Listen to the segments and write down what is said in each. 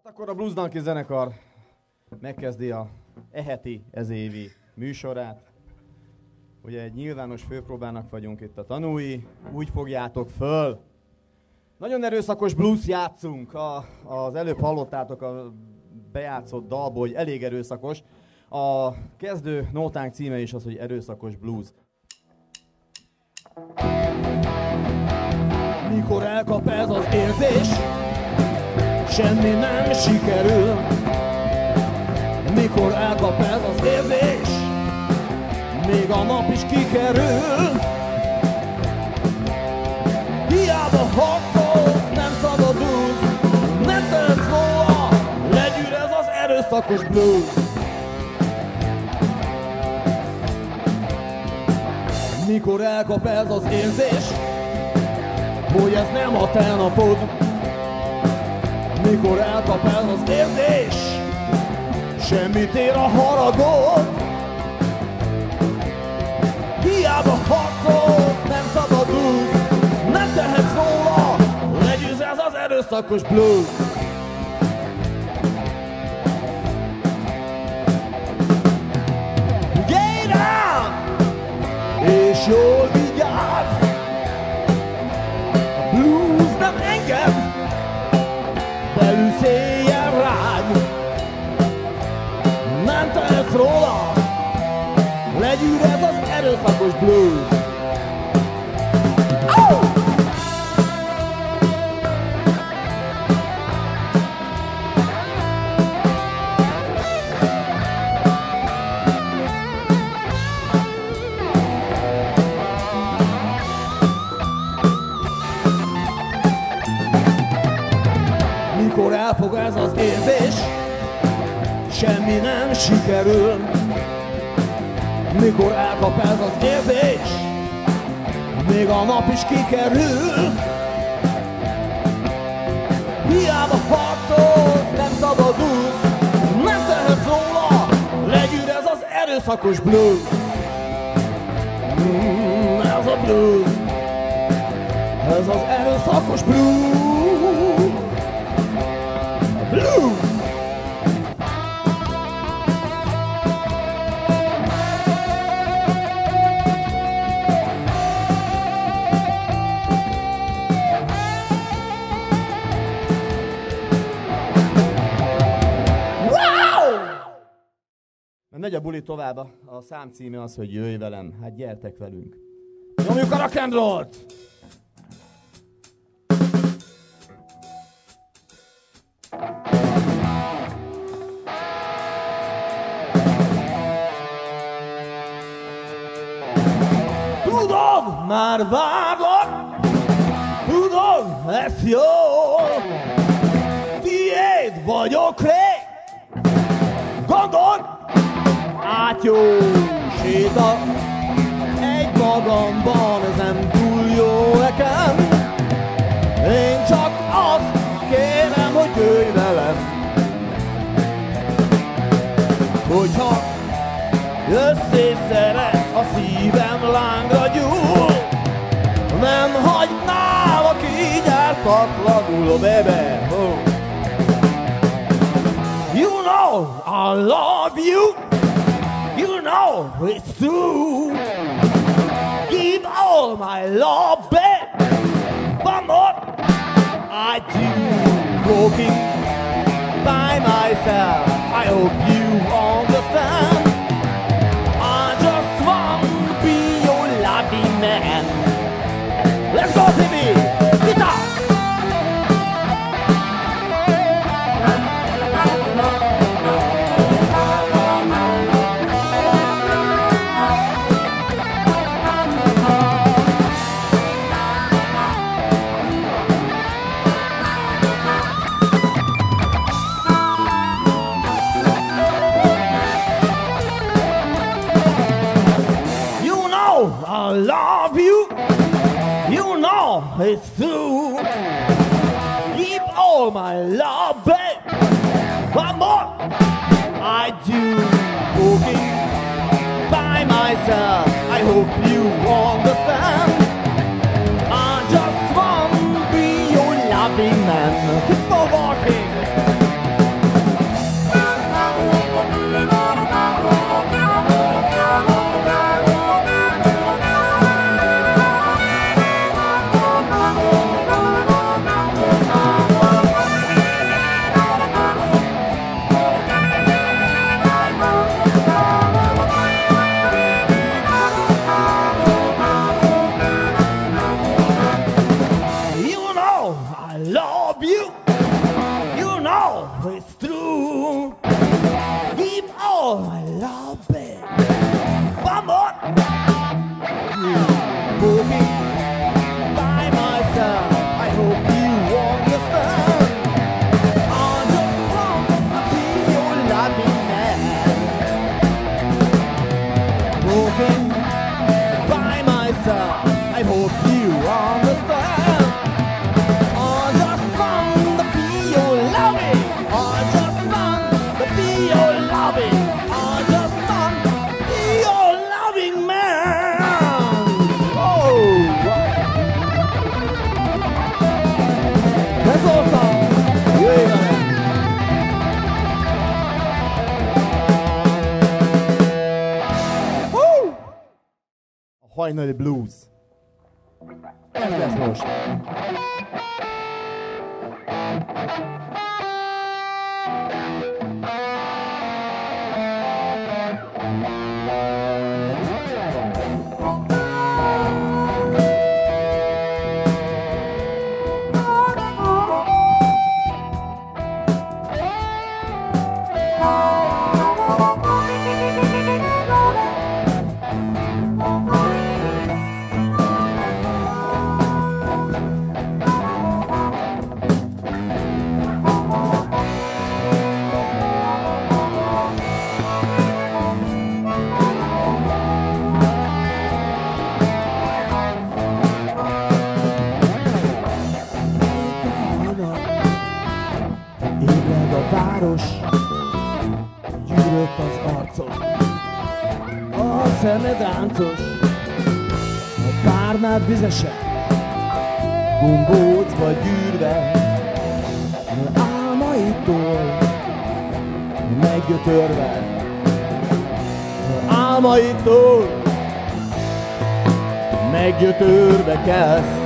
Akkor a Blues Donkey zenekar megkezdi a eheti, ezévi műsorát. Ugye egy nyilvános főpróbának vagyunk itt a tanúi, úgy fogjátok föl. Nagyon erőszakos blues játszunk, az előbb hallottátok a bejátszott dalból, hogy elég erőszakos. A kezdő nótánk címe is az, hogy erőszakos blues. Mikor elkap ez az érzés, semmi nem sikerül. Mikor elkap ez az érzés, még a nap is kikerül. Hiába harcolsz, nem szabadulsz, nem tehetsz róla, legyűr ez az erőszakos blues. Mikor elkap ez az érzés, hogy ez nem a te napod. Mikor elkap ez az érzés, semmit ér a haragod. Hiába harcolsz, nem szabadulsz, nem tehetsz róla, legyőz ez az erőszakos blues. Figyelj rám, és jól vigyázz, a blues nem enged, belül széjjel rád. Nem tehetsz róla, legyűr ez az erőszakos blues. Mikor elfog ez az érzés, semmi nem sikerül. Mikor elkap ez az érzés, még a nap is kikerül. Hiába harcolsz, nem szabadulsz, nem tehetsz róla, legyűr ez az erőszakos blues. Ez a blues, ez az erőszakos blues. Blues! Megy a buli tovább, a szám címe az, hogy jöjj velem, hát gyertek velünk. Nyomjuk a rock and rollt! Tudom, már várlak, tudom, ez jó. Tiéd vagyok rég, gondold, átjósítak egy magamban, ez nem túl jó nekem. Én csak azt kérem, hogy jöjj velem. Hogyha jössz és szeretsz, a szívem lángra gyúl. Nem hagynálak így ártatlanul, oh baby, oh. You know I love you. You know it's true. Give all my love back. One more I do. Walking by myself, I hope you understand. I just want to be your loving man. Let's go, baby. Guitar. I love you, you know it's true. Keep all my love back. One more I do. Walking by myself, I hope you understand. I just want to be your loving man. Keep on walking. It's true. Give all my love back. One more. Walking by myself. I hope you understand. I just want to be your loving man. Walking by myself. I hope you understand. I just want to be your loving. I just want to be your loving. I just want to be your loving man. Oh, that's all time. Yeah. Woo! A hajnali blues. Ez lesz most. Gyűrött az arcod, a szemed ráncos, a párnád vizesen, gombócba gyűrve, álmaitól meggyötörve, álmaitól meggyötörve kelsz.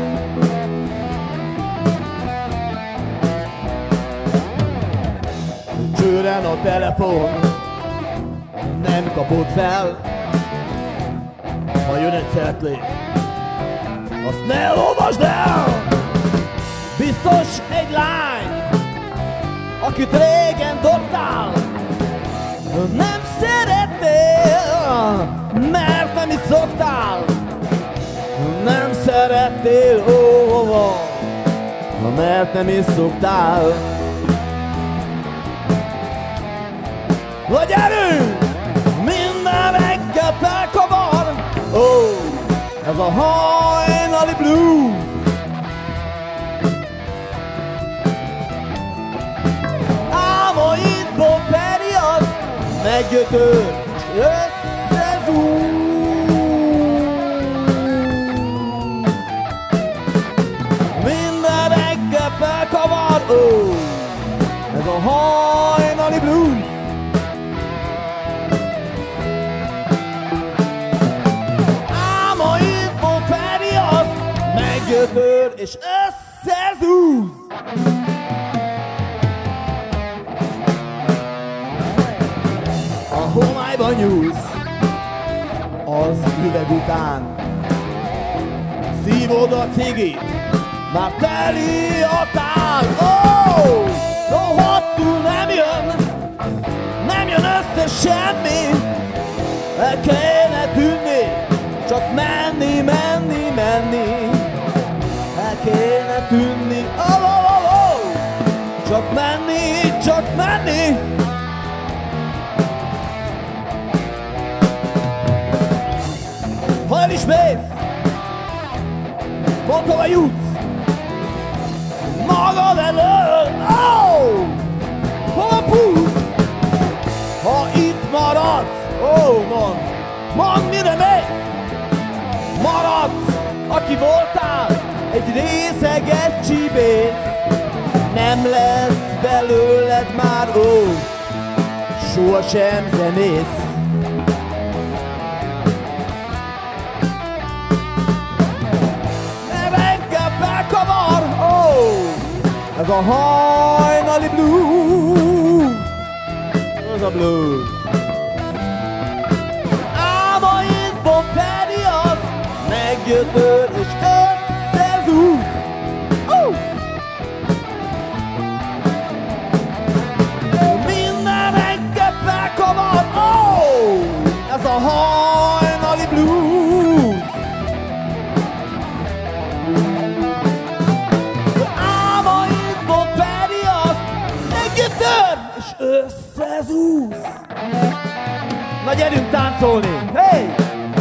Csőren a telefon, nem kapod fel. Ha jön egy cetli, azt ne olvasd el. Biztos egy lány, akit régen dobtál, nem szerettél, mert nem is szoktál. Nem szerettél, mert nem is szoktál. Na gyerünk! Minden reggel felkavar. Ez a hajnali blues. Álmaidból periadt, meggyötör, összezúg. Minden reggel felkavar. Ez a hajnali blues. Meggyötör és összezúz. A homályban nyúlsz az üveg után. Szívod a cigit, már teli a tál. Rohadtul nem jön össze semmi. El kéne tűnni, csak menni. El kéne tűnni, csak menni. Ha el is mész, pont hova jutsz, magad elől, hova futsz? Ha itt maradsz, mondd mire mész, maradsz, aki voltál, egy részeges csibész, nem lesz belőled már, sohasem zenész. Ne reggel felkavar, ez a hajnali blues, ez a blues. Álmaidból periadt, meggyötör és összezúg. és összezúz. Na gyerünk táncolni! Hey!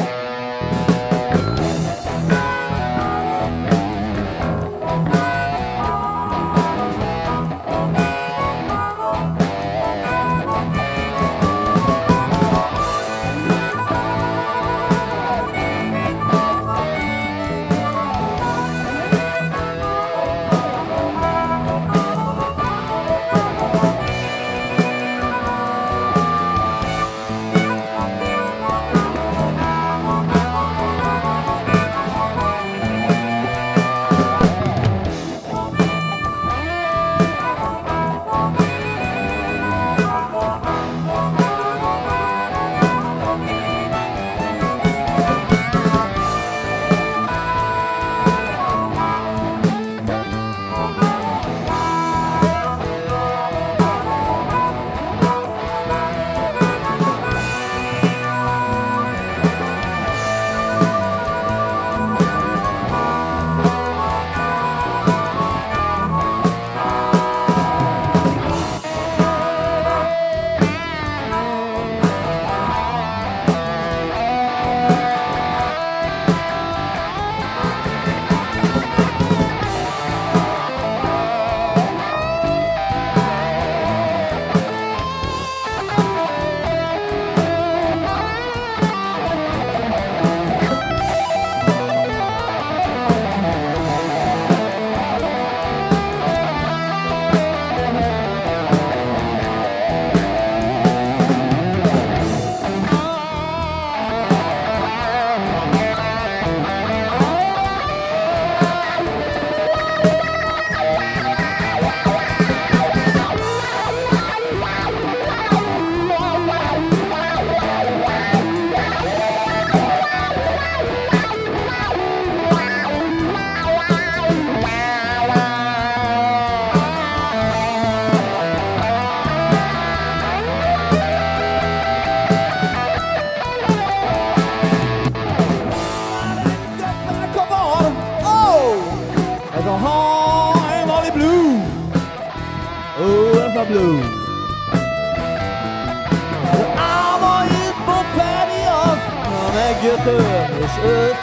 Meggyötör és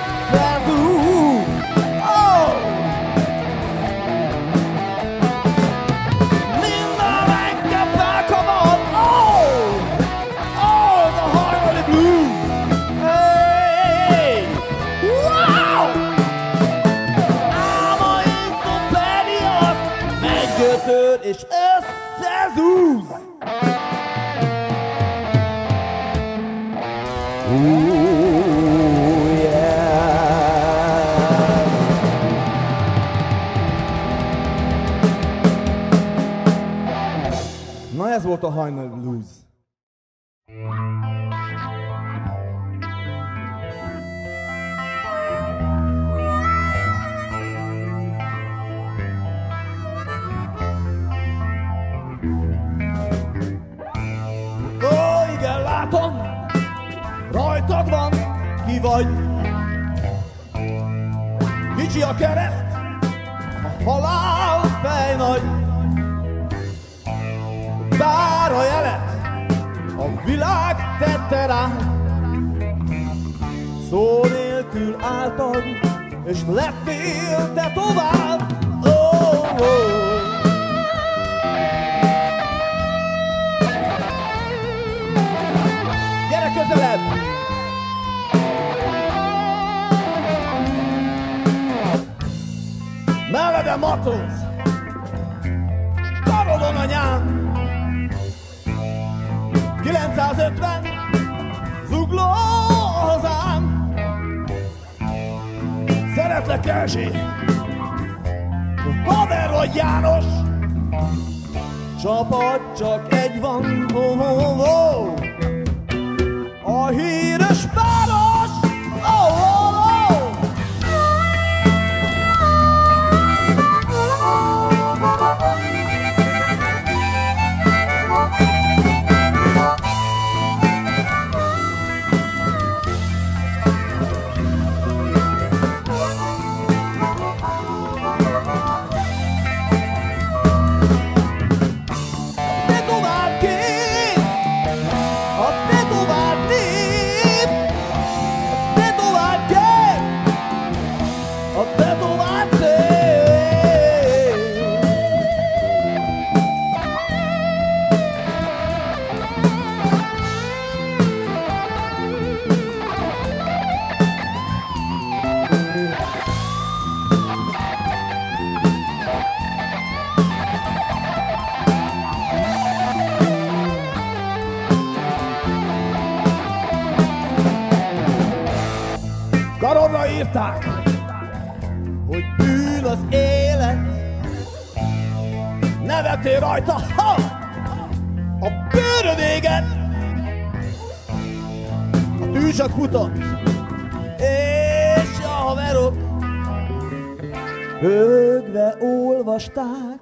összezúg. Oh! Minden engem felkavar. Oh! Oh, ez a hajnali blues. Hey! Wow! Álmaimban pedig az meggyötör és összezúz. Na ez volt a hajnali blues. Ó, igen, látom, rajtad van, ki vagy. Kicsi a kereszt, a halál fejnagy. Bár a jelet a világ tette rá, szó nélkül álltad, és lettél te tovább. Oh, oh. Gyere közelebb! Melledem matróz, karodon anyám. 950 zugló a hazám. Szeretlek, Erzsé, haver vagy János. Csapat csak egy van, oh, oh, oh. A híres páros, oh, oh, oh. írták, hogy bűn az élet. Nevettél rajta, ha! A bőröd éget. A tűz csak futott, és a haverok högve olvasták.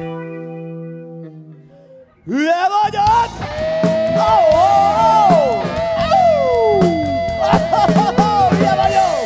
Hülye vagyok! Oh, oh, oh! Hülye vagyok!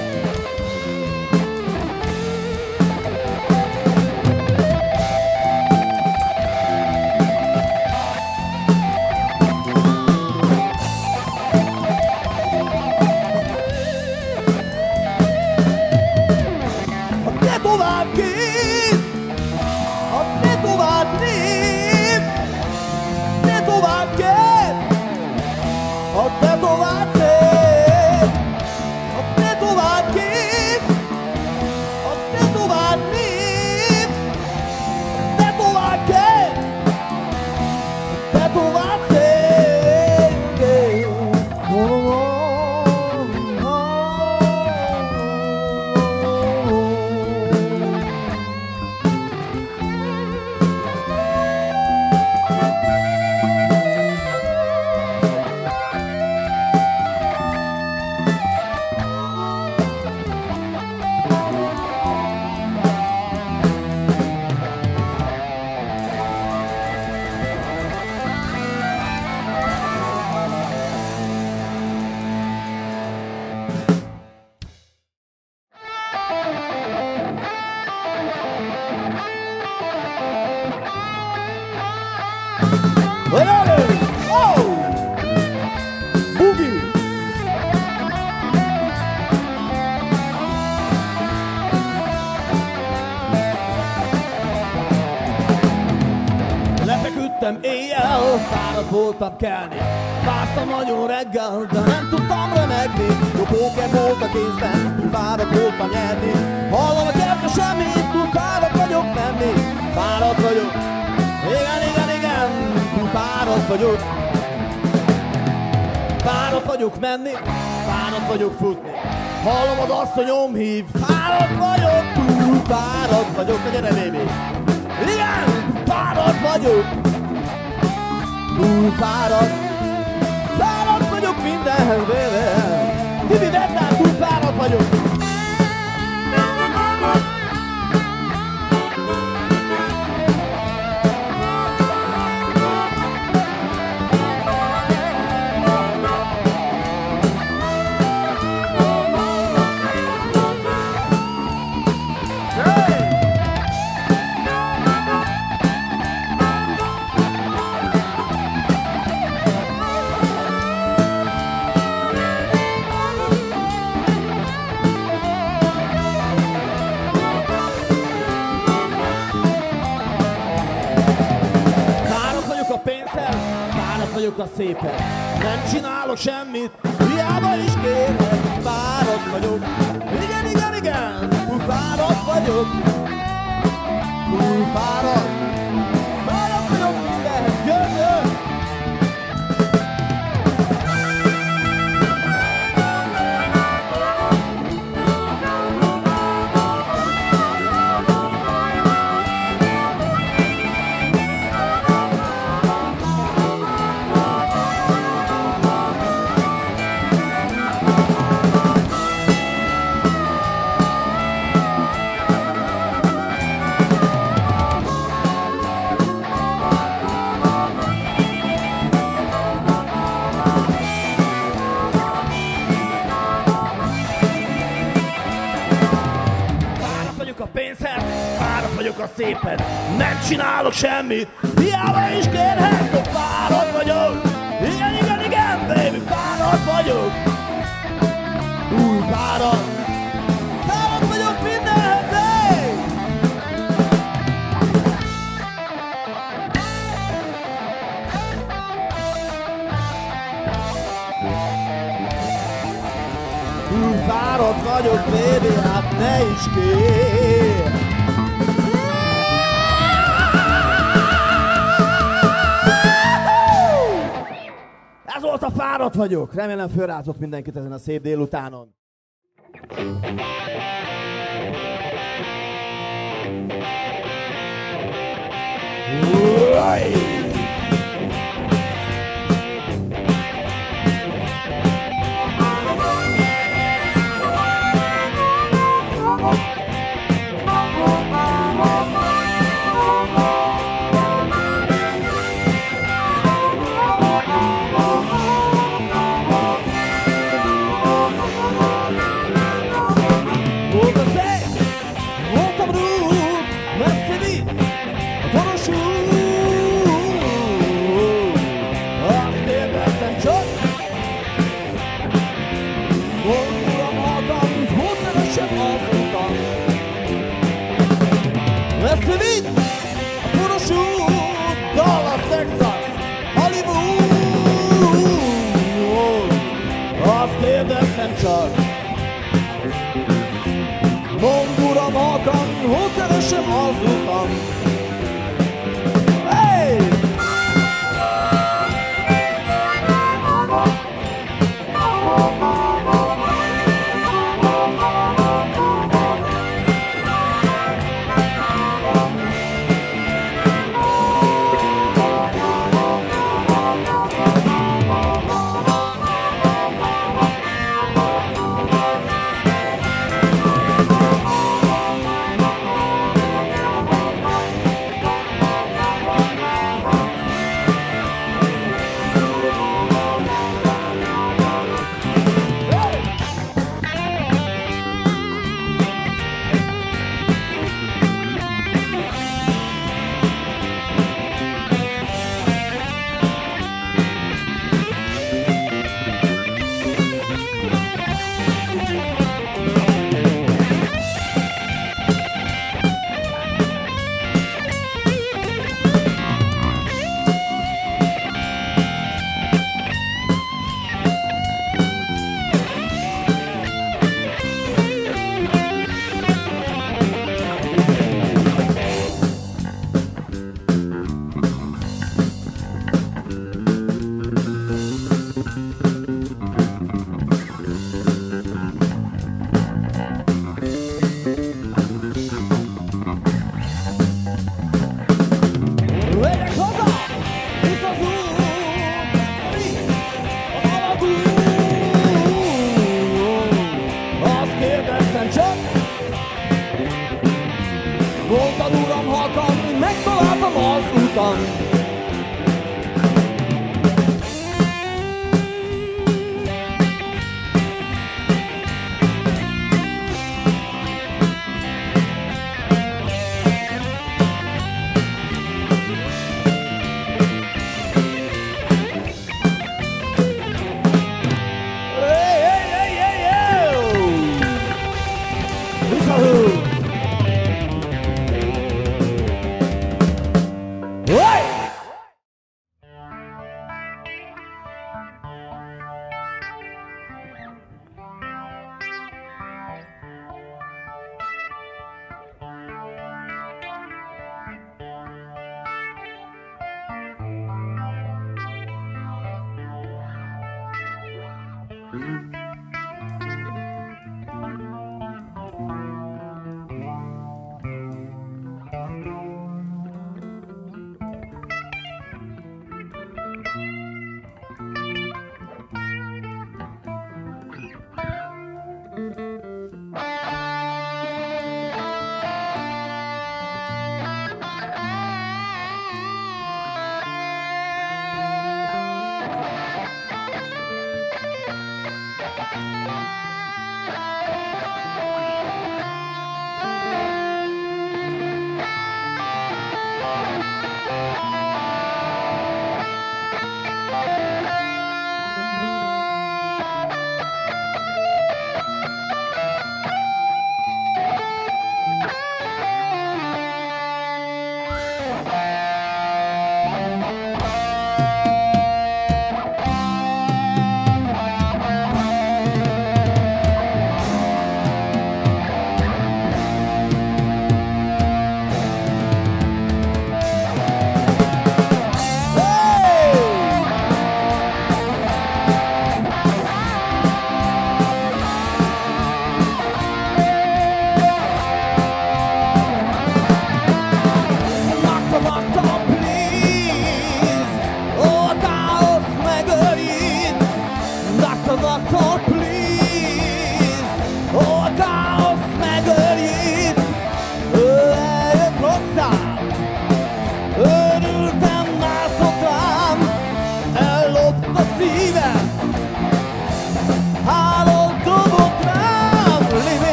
Ha te tovább kész, ha te tovább néz, te tovább kész, ha te tovább szép, ha te tovább kész, ha te tovább néz, te tovább kész, te tovább szép. Lefeküdtem éjjel, fáradt voltam kelni. Fáztam nagyon reggel, de nem tudtam remegni. Jó póker volt a kézben, túl fáradt voltam nyerni. Hallom a kertbe semmit, túl fáradt vagyok menni. Fáradt vagyok, igen, túl fáradt vagyok. Fáradt vagyok menni, fáradt vagyok futni. Hallom az asszonyom hív, fáradt vagyok, túl fáradt vagyok. Na gyere, baby! Igen, túl fáradt vagyok. Túl fáradt, fáradt vagyok mindenhez, baby. Tibi, vedd át, túl fáradt vagyok. Vagyok a szépen, nem csinálok semmit, hiába is kérlek, fáradt vagyok. Igen, túl fáradt vagyok. Túl fáradt, fáradt vagyok mindenhez, jön! Szépen, nem csinálok semmit, hiába is kérhet, hogy fáradt vagyok. Igen, baby, fáradt vagyok. Túl fáradt, fáradt vagyok mindenhez, hey! Túl fáradt vagyok, baby, hát ne is kér. Ez volt a Fáradt vagyok. Remélem fölrázott mindenkit ezen a szép délutánon.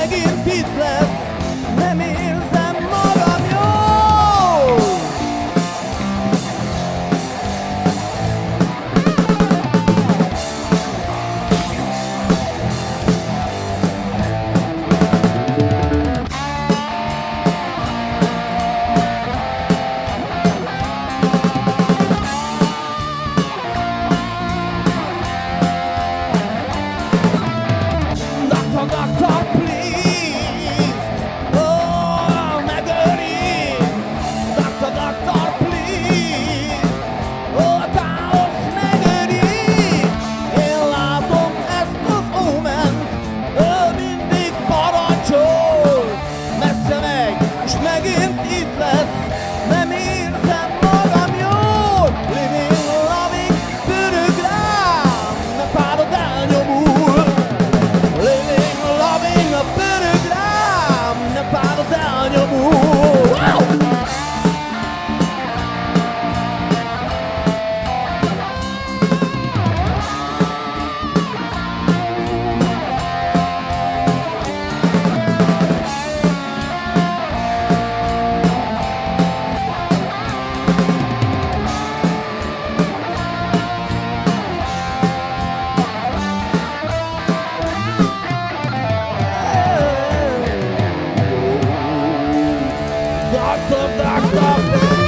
megint itt lesz, nem érzem magam jól. Doctor, please, oh, megöli. Doctor, please, oh, a káosz megöli. Én látom ezt az óment, ő mindig parancsol. Messze megy, és megint itt lesz, nem érzem magam jól. Living, loving, pörög rám, ne párod elnyomul. Living, loving, a pörög rám, ne párod elnyomul. Wow! Doctor,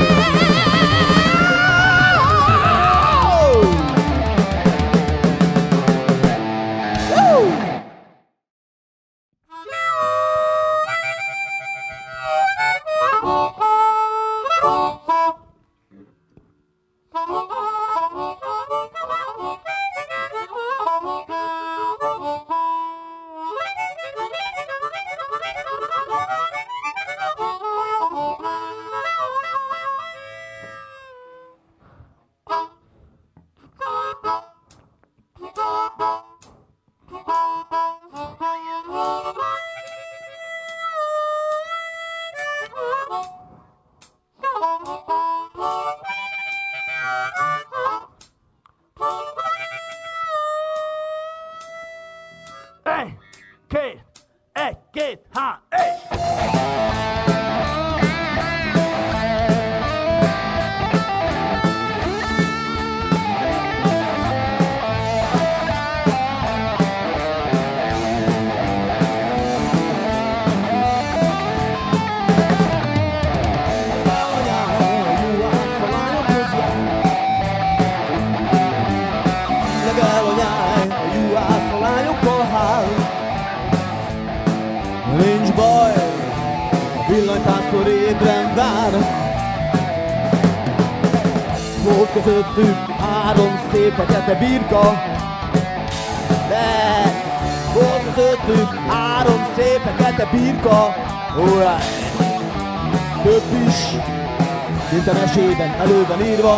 Egy, két, há, nincs baj, a villanypásztor ébren vár. Volt közöttük 3 szép fekete birka, de volt közöttük 3 szép fekete birka. Alright. Több is, mint a mesében elő van írva.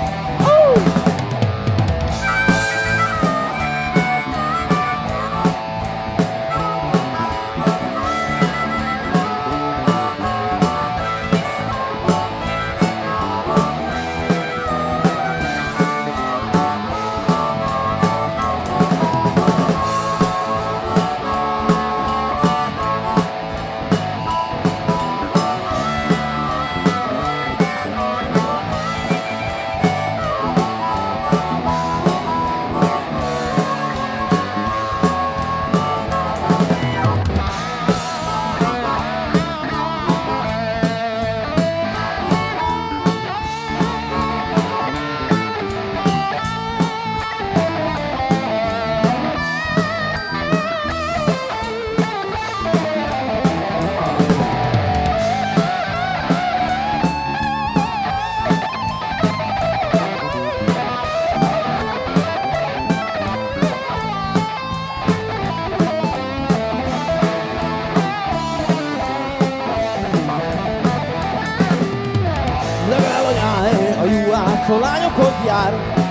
A lányokhoz jár,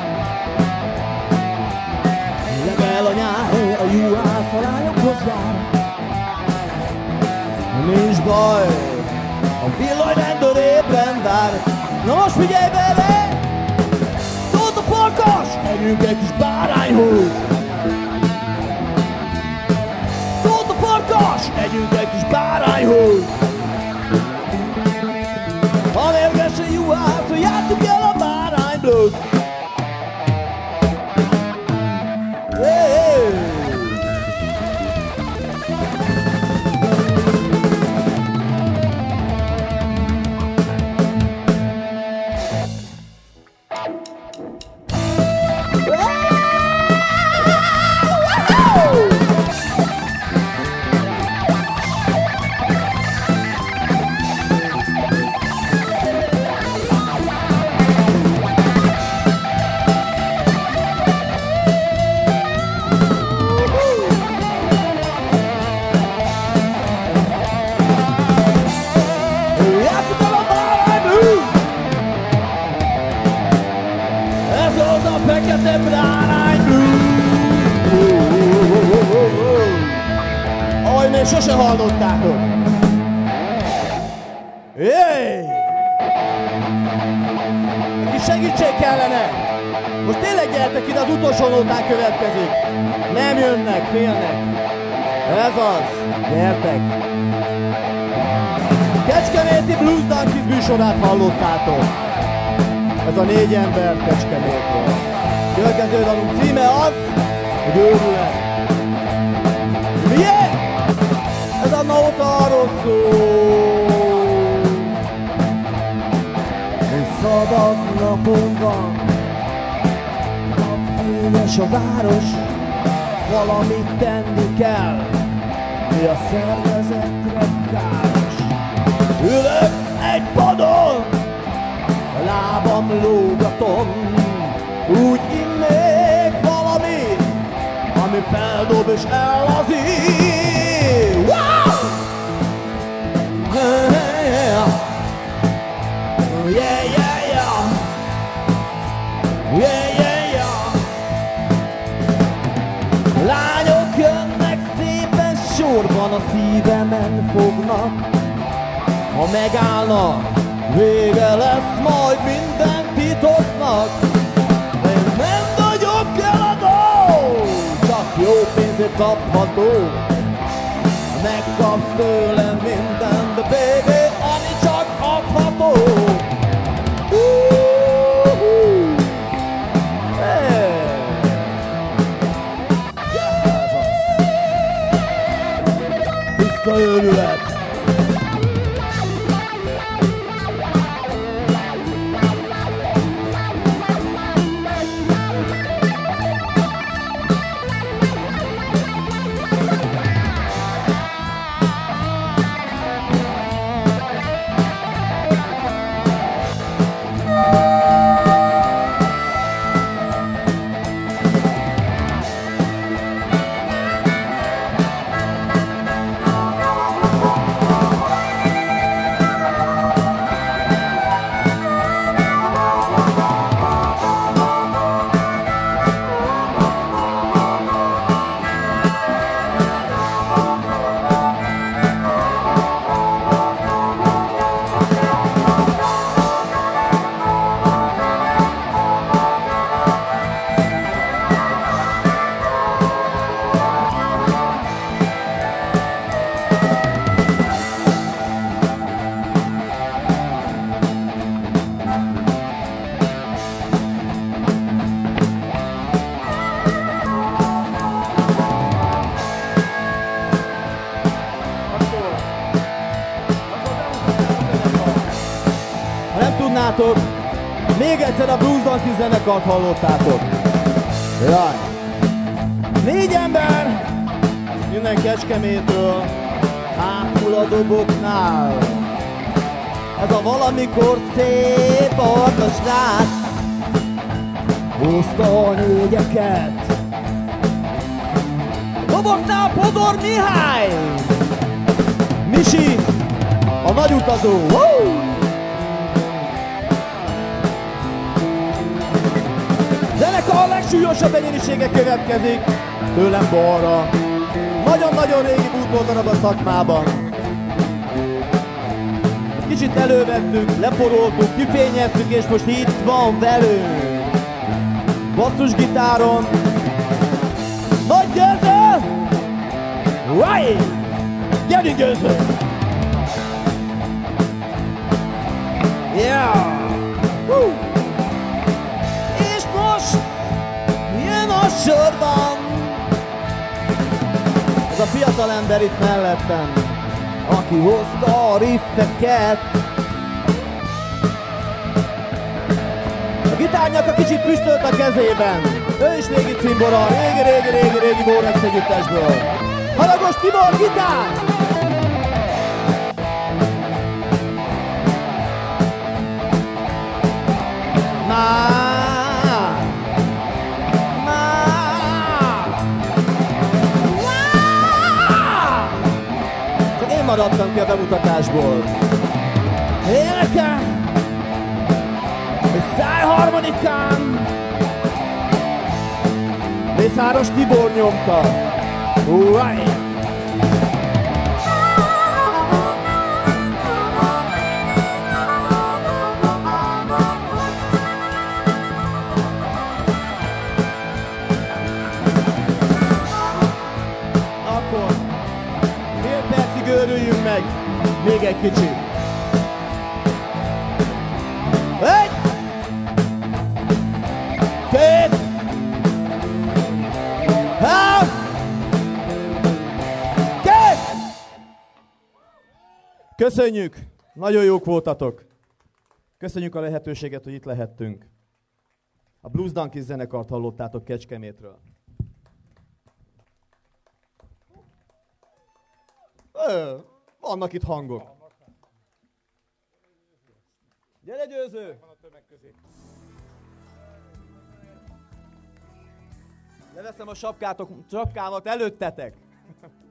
legel a nyár, a juhász a lányokhoz jár. Nincs baj, a villanyrendőr ébren vár. Na most figyelj bele! Szólt a farkas, együnk egy kis bárányhúst. Szólt a farkas, megyünk egy kis bárányhoz. A mérgesen juhász, hogy játsszuk el a bárány blues. Ahogy még sose hallottátok. Jéj! Neki segítség kellene. Most tényleg gyertek ide, az utolsó nótán következik. Nem jönnek, félnek. Ez az. Gyertek. Kecskeméti Blues Donkeys műsorát hallottátok. Ez a 4 ember Kecskemétről. Következő dalunk címe az, hogy őrület. Milyen? Ez a nóta arról szól, hogy szabad napon van, napfényes a város, valamit tenni kell, mi a szervezetre káros. Ülök egy padon, a lábam lógatom, úgy innék valamit, ami feldob és ellazít. Wow! Yeah, yeah, yeah, yeah. Yeah, yeah, yeah. Lányok jönnek szépen sorban, a szívemen fognak. Ha megállnak, vége lesz majd minden titoknak. De én nem vagyok eladó, csak jó pénzért kapható. Megkapsz tőlem mindent, de baby, ami csak adható. Hey. Tiszta őrület. Még egyszer a Blues Donkeys zenekart hallottátok. Jaj. 4 ember jönnek Kecskemétről, hátul a doboknál. Ez a valamikor szép arca srác hozta a 4-eket. Doboknál Podor Mihály, Misi, a nagy utazó. Woo! A legsúlyosabb egyénisége következik, tőlem balra. Nagyon-nagyon régi bútordarab a szakmában. Kicsit elővettük, leporoltuk, kifényeztük, és most itt van velünk. Basszusgitáron Nagy Gergő! Right! Gyerünk, Győző! Yeah! És most jön a sorban ez a fiatal ember itt mellettem, aki hozta a riffeket. A gitárnyaka kicsit püstölt a kezében. Ő is régi cimbora, régi Borex együttesből. Haragos Tibor, gitár! Csak én maradtam ki a bemutatásból. Énekel! Egy szájharmonikán! Mészáros Tibor nyomta. Right. Akkor fél percig őrüljünk meg. Még egy kicsit. Egy! Két! Három! Két! Köszönjük! Nagyon jók voltatok. Köszönjük a lehetőséget, hogy itt lehettünk. A Blues Donkeys zenekart hallottátok Kecskemétről. Vannak itt hangok. Gyere, Győző! Leveszem a sapkámat előttetek.